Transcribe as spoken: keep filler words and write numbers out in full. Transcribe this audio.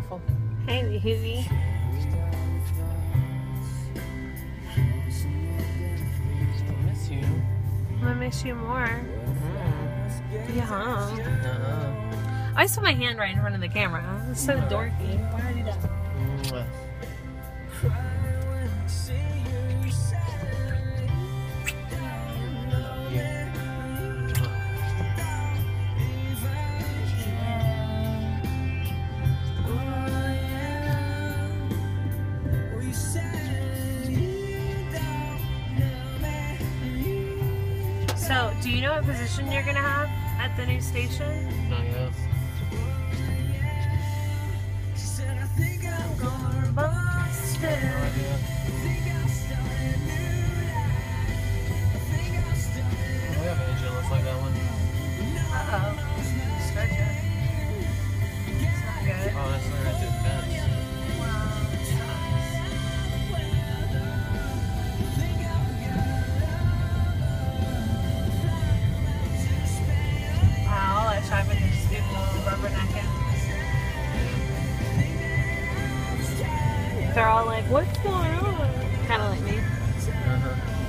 beautiful. Hey, Huey. I miss you. I'm gonna miss you more. Mm. Yeah. Uh-huh. I saw my hand right in front of the camera. It's so dorky. Why are you that? Mwah. So, do you know what position you're gonna have at the new station? Not yet. I'm gonna bust No it. idea. We have an engine looks like that one. Uh-oh. Stretch it. It's not good. Oh, that's not right through the fence. Wow, I wish I would just do the rubbernecking. They're all like, what's going on? Kind of like me. Uh-huh.